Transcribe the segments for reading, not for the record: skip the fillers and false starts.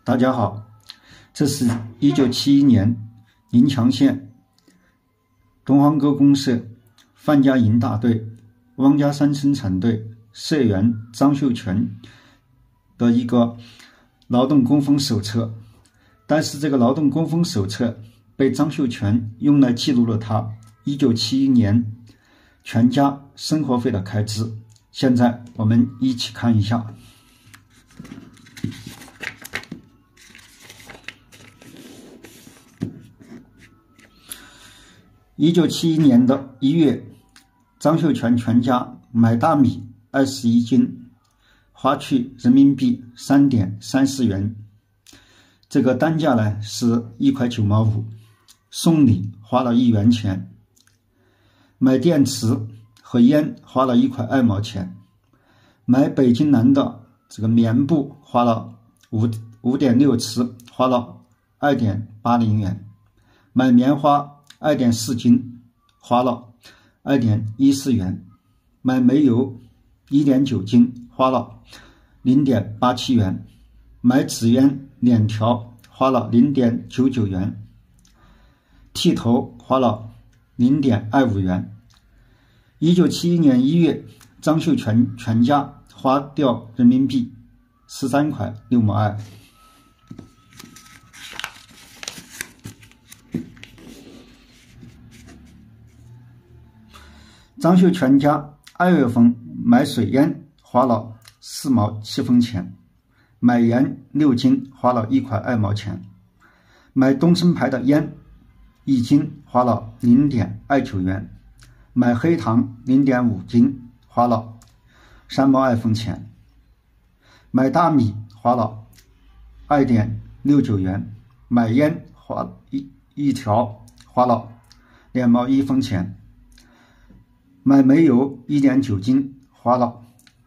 大家好，这是1971年临强县东方沟公社范家营大队汪家山生产队社员张秀全的一个劳动工风手册，但是这个劳动工风手册被张秀全用来记录了他1971年全家生活费的开支。现在我们一起看一下。1971年的1月，张秀全全家买大米21斤，花去人民币3.34元，这个单价呢是1块9毛5，送礼花了1元钱，买电池和烟花了1块2毛钱，买北京蓝的这个棉布花了5.6尺，花了2.80元，买棉花2.4斤，花了2.14元，买煤油1.9斤，花了0.87元，买纸烟2条，花了0.99元，剃头花了0.25元。1971年1月，张秀全全家花掉人民币13块6毛2。张秀全家2月份买水烟花了4毛7分钱，买盐6斤花了1块2毛钱，买东升牌的烟1斤花了0.29元，买黑糖0.5斤花了3毛2分钱，买大米花了2.69元，买烟花一条花了2毛1分钱，买煤油1.9斤花了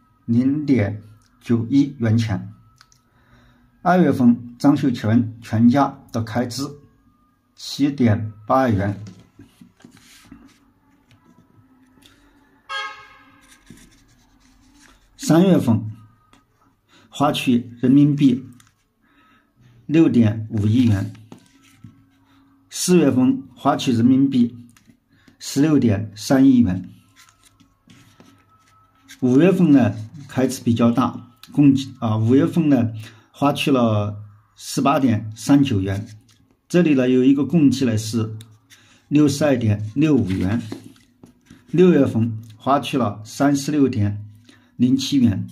0.91元钱。2月份张秀全全家的开支7.82元。3月份花去人民币6.5亿元，4月份花去人民币16.3亿元。5月份呢开支比较大，5月份呢花去了18.39元，这里呢有一个共计呢是62.65元。6月份花去了36.07元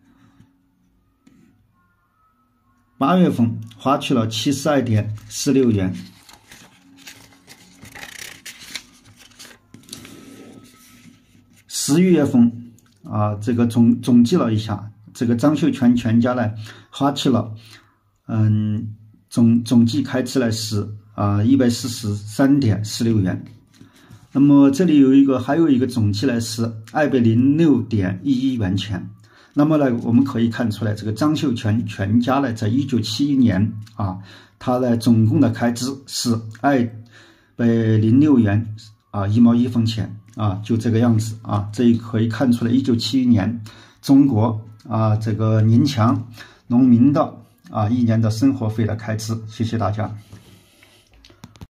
，8月份花去了72.46元。11月份这个总计了一下，这个张秀全全家呢花去了总计开支呢是143.46元。那么这里还有一个总计呢是206.11元钱。那么呢我们可以看出来，这个张秀全全家呢在1971年他呢总共的开支是206元1毛1分钱就这个样子这也可以看出来1971年中国这个临强农民的1年的生活费的开支。谢谢大家。